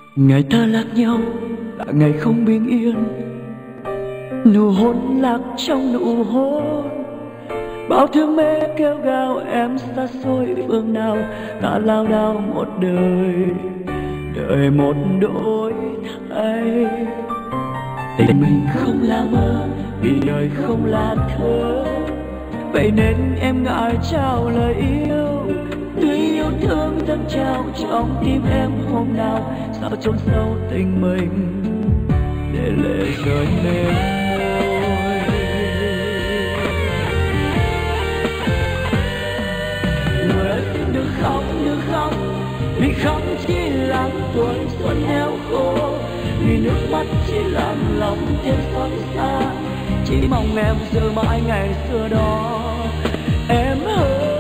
Ngày ta lạc nhau là ngày không bình yên, nụ hôn lạc trong nụ hôn. Bao thương mê kêu gào em xa xôi phương nào, ta lao đao một đời, đời một đổi thay. Tình mình không là mơ, vì đời không là thơ, vậy nên em ngại trao lời yêu. Tuy yêu thương dâng trao trong tim em hôm nào, sao chôn sâu tình mình để lệ rơi mềm môi. Người ơi xin đừng khóc, đừng khóc, vì khóc chỉ làm tuổi xuân heo khô, vì nước mắt chỉ làm lòng thêm xót xa. Chỉ mong em giữ mãi ngày xưa đó em ơi.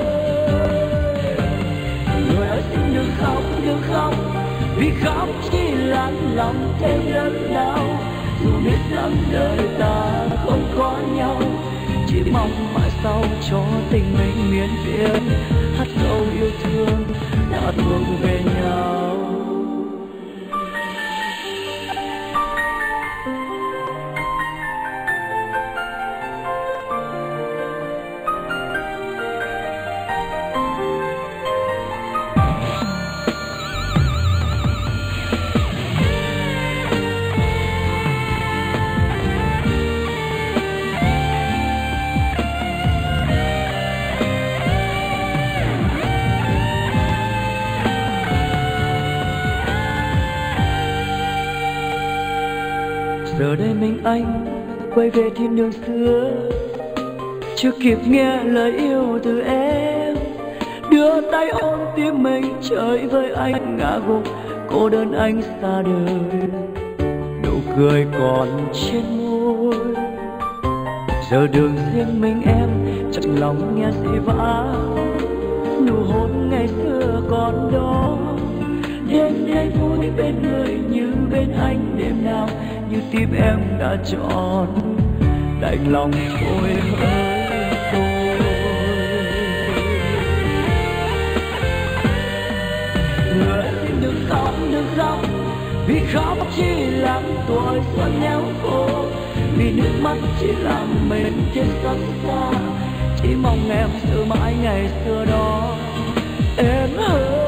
Người ơi xin đừng khóc, đừng khóc, vì khóc chỉ làm lòng thêm đớn đau. Dù biết rằng đời ta không có nhau, chỉ mong mãi sau cho tình mình miên viễn hát câu yêu thương đã thuộc về nhau. Giờ đây mình anh quay về thiên đường xưa, chưa kịp nghe lời yêu từ em. Đưa tay ôm tim mình chơi với anh ngã gục, cô đơn anh xa đời, nụ cười còn trên môi. Giờ đường riêng mình em, chẳng lòng nghe gì vã, nụ hôn ngày xưa còn đó. Đêm nay vui bên người như bên anh đêm nào, như tim em đã chọn đành lòng thôi hỡi tôi. Người xin đừng khóc, đừng khóc, vì khóc chỉ làm tuổi xuân héo khô, vì nước mắt chỉ làm mình thêm xót xa. Chỉ mong em giữ mãi ngày xưa đó em ơi.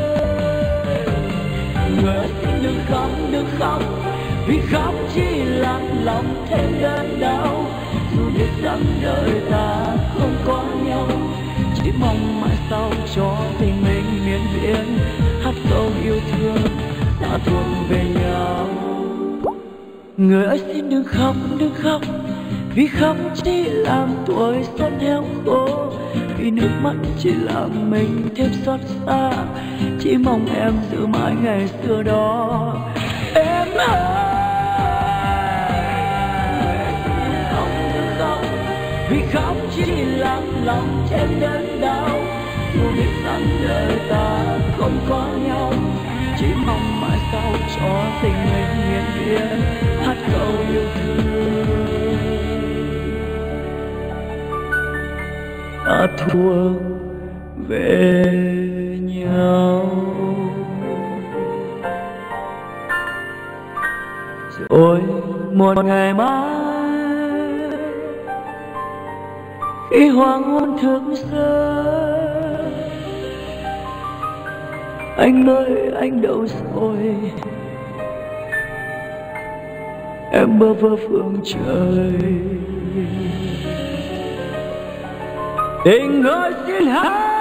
Người xin đừng khóc, đừng khóc, vì khóc chỉ làm lòng thêm đớn đau. Dù biết rằng đời ta không có nhau, chỉ mong mãi sau cho tình mình miên viễn hát câu yêu thương đã thuộc về nhau. Người ơi xin đừng khóc, đừng khóc, vì khóc chỉ làm tuổi xuân héo khô, vì nước mắt chỉ làm mình thêm xót xa. Chỉ mong em giữ mãi ngày xưa đó em ơi. Vì khóc chỉ làm lòng thêm đớn đau, dù biết rằng đời ta không có nhau, chỉ mong mãi sau cho tình mình miên viễn hát câu yêu thương đã thuộc về nhau. Rồi một ngày mai khi hoàng hôn thức giấc, anh ơi anh đâu rồi, em bơ vơ phương trời. Tình ơi xin hãy